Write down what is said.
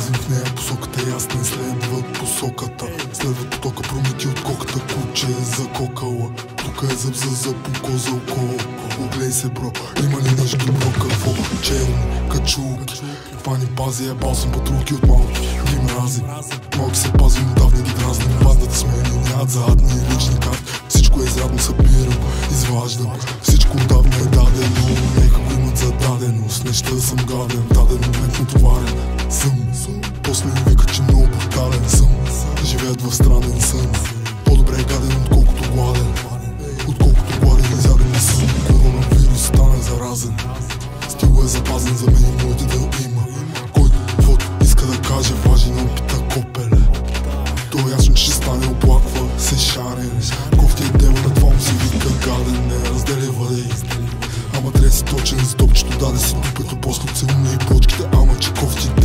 Пазим в нея посоката, ясна и следват посоката. Следват потока, промети от коката, куче е закокала. Тука е зъб за зъб, око за око. Оглей се, бро, има ли нещо бро? Какво? Черни качулки, това ни пази, ебал съм патрулки от малки. Ги мрази, малки се пазим, отдавна ги дразним. Бандата сме ни нямат задни лични карти. Всичко е изрядно събирам, изваждам. Всичко отдавна е дадено, нека го имат зададеност. Неща съм гаден, в даден момент натоварен съм. После ми викат, че много брутален съм. Живеят в странен сън. По-добре е гаден, отколкото гладен. Отколкото гладен, изяден не съм. Коронавирус стана заразен. Стилът е запазен, за мен и моите да има. Който каквото иска да каже, важи на опита копеле. То е ясно, че ще стане, оплаква се шарен. Кофти е дела, на това му се вика гаден. Не разделя въдей, ама трябва си точен, за топчето даде си дупето. После целуна и почките, ама че кофти